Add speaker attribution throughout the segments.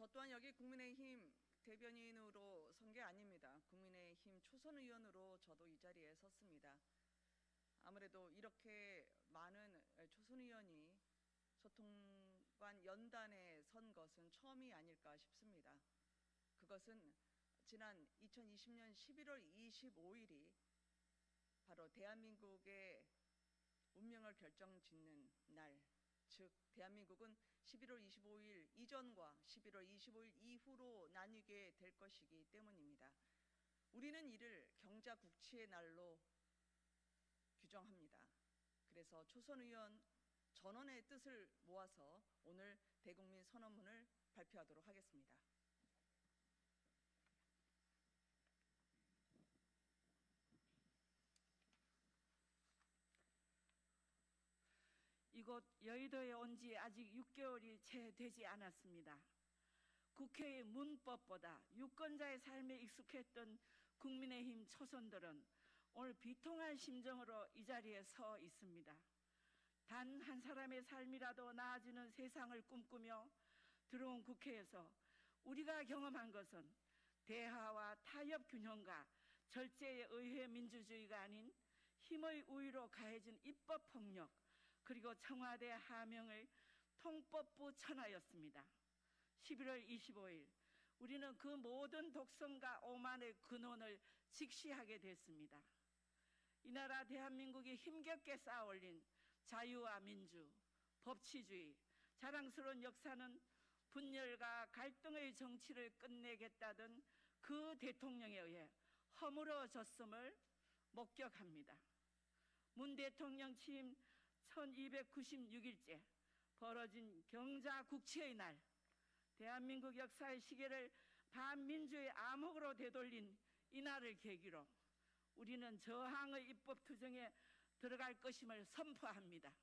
Speaker 1: 저 또한 여기 국민의힘 대변인으로 선 게 아닙니다. 국민의힘 초선 의원으로 저도 이 자리에 섰습니다. 아무래도 이렇게 많은 초선 의원이 소통관 연단에 선 것은 처음이 아닐까 싶습니다. 그것은 지난 2020년 11월 25일이 바로 대한민국의 운명을 결정짓는 날, 즉 대한민국은 11월 25일 이전과 11월 25일 이후로 나뉘게 될 것이기 때문입니다. 우리는 이를 경자국치의 날로 규정합니다. 그래서 초선 의원 전원의 뜻을 모아서 오늘 대국민 선언문을 발표하도록 하겠습니다.
Speaker 2: 이곳 여의도에 온 지 아직 6개월이 채 되지 않았습니다. 국회의 문법보다 유권자의 삶에 익숙했던 국민의힘 초선들은 오늘 비통한 심정으로 이 자리에 서 있습니다. 단 한 사람의 삶이라도 나아지는 세상을 꿈꾸며 들어온 국회에서 우리가 경험한 것은 대화와 타협 균형과 절제의 의회 민주주의가 아닌 힘의 우위로 가해진 입법폭력, 그리고 청와대 하명을 통법부 천하였습니다. 11월 25일 우리는 그 모든 독선과 오만의 근원을 직시하게 됐습니다. 이 나라 대한민국이 힘겹게 쌓아올린 자유와 민주, 법치주의, 자랑스러운 역사는 분열과 갈등의 정치를 끝내겠다던 그 대통령에 의해 허물어졌음을 목격합니다. 문 대통령 취임 1296일째 벌어진 경자국치의 날, 대한민국 역사의 시계를 반민주의 암흑으로 되돌린 이 날을 계기로 우리는 저항의 입법 투쟁에 들어갈 것임을 선포합니다.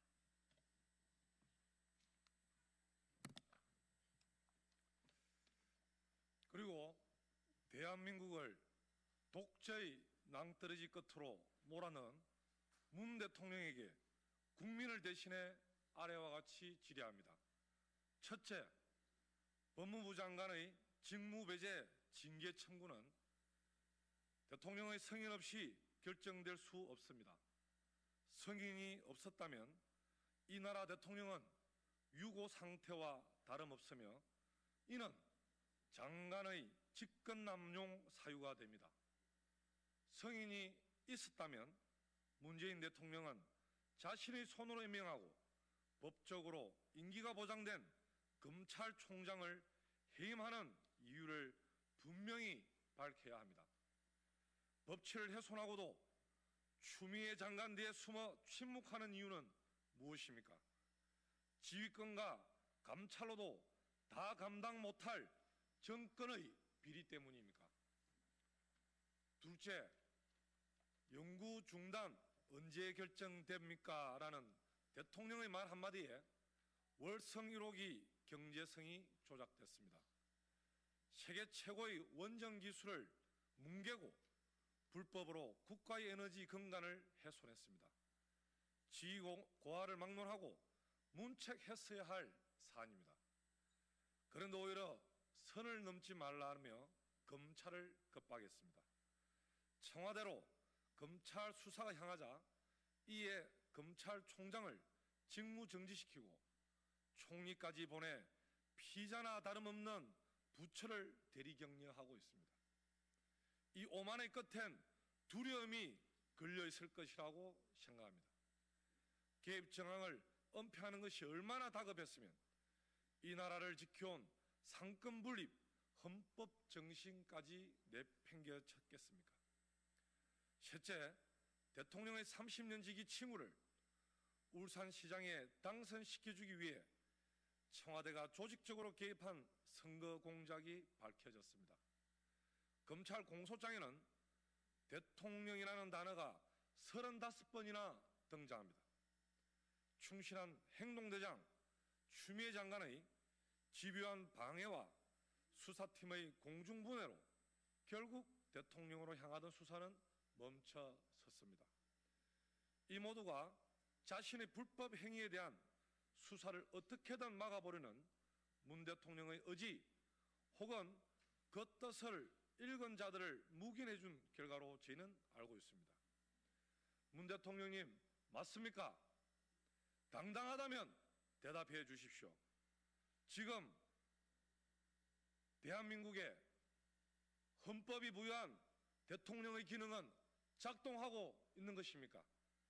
Speaker 3: 그리고 대한민국을 독재의 낭떠러지 끝으로 몰아넣은 문 대통령에게 국민을 대신해 아래와 같이 질의합니다. 첫째, 법무부 장관의 직무배제 징계 청구는 대통령의 승인 없이 결정될 수 없습니다. 승인이 없었다면 이 나라 대통령은 유고 상태와 다름없으며 이는 장관의 직권남용 사유가 됩니다. 승인이 있었다면 문재인 대통령은 자신의 손으로 임명하고 법적으로 임기가 보장된 검찰총장을 해임하는 이유를 분명히 밝혀야 합니다. 법치를 훼손하고도 추미애 장관 뒤에 숨어 침묵하는 이유는 무엇입니까? 지휘권과 감찰로도 다 감당 못할 정권의 비리 때문입니까? 둘째, 연구 중단 언제 결정됩니까? 라는 대통령의 말 한마디에 월성 1호기 경제성이 조작됐습니다. 세계 최고의 원전 기술을 뭉개고 불법으로 국가의 에너지 근간을 훼손했습니다. 지위 고하를 막론하고 문책했어야 할 사안입니다. 그런데 오히려 선을 넘지 말라며 검찰을 겁박했습니다. 청와대로 검찰 수사가 향하자 이에 검찰총장을 직무정지시키고 총리까지 보내 피자나 다름없는 부처를 대리격려하고 있습니다. 이 오만의 끝엔 두려움이 걸려있을 것이라고 생각합니다. 개입 정황을 은폐하는 것이 얼마나 다급했으면 이 나라를 지켜온 상권 분립 헌법 정신까지 내팽개쳤겠습니까? 셋째, 대통령의 30년 지기 칭후를 울산시장에 당선시켜주기 위해 청와대가 조직적으로 개입한 선거 공작이 밝혀졌습니다. 검찰 공소장에는 대통령이라는 단어가 35번이나 등장합니다. 충실한 행동대장 추미애 장관의 집요한 방해와 수사팀의 공중분해로 결국 대통령으로 향하던 수사는 멈춰섰습니다. 이 모두가 자신의 불법 행위에 대한 수사를 어떻게든 막아보려는 문 대통령의 의지, 혹은 그 뜻을 읽은 자들을 묵인해 준 결과로 저희는 알고 있습니다. 문 대통령님, 맞습니까? 당당하다면 대답해 주십시오. 지금 대한민국의 헌법이 부여한 대통령의 기능은 작동하고 있는 것입니까?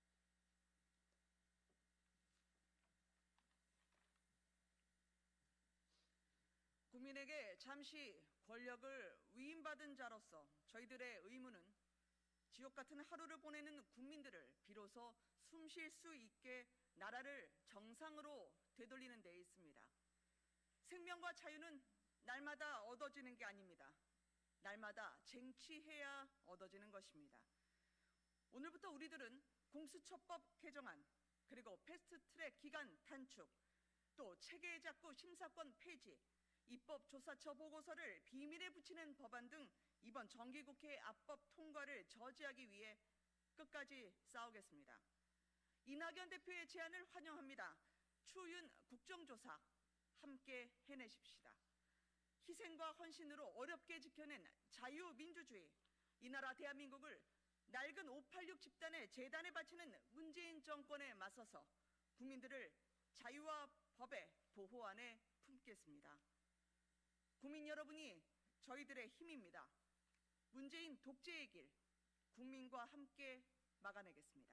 Speaker 1: 국민에게 잠시 권력을 위임받은 자로서 저희들의 의무는 지옥 같은 하루를 보내는 국민들을 비로소 숨 쉴 수 있게 나라를 정상으로 되돌리는 데 있습니다. 생명과 자유는 날마다 얻어지는 게 아닙니다. 날마다 쟁취해야 얻어지는 것입니다. 오늘부터 우리들은 공수처법 개정안, 그리고 패스트트랙 기간 단축, 또 체계작구 심사권 폐지, 입법조사처 보고서를 비밀에 붙이는 법안 등 이번 정기국회 압법 통과를 저지하기 위해 끝까지 싸우겠습니다. 이낙연 대표의 제안을 환영합니다. 추윤 국정조사 함께 해내십시다. 희생과 헌신으로 어렵게 지켜낸 자유민주주의, 이 나라 대한민국을 낡은 586 집단의 재단에 바치는 문재인 정권에 맞서서 국민들을 자유와 법의 보호 안에 품겠습니다. 국민 여러분이 저희들의 힘입니다. 문재인 독재의 길, 국민과 함께 막아내겠습니다.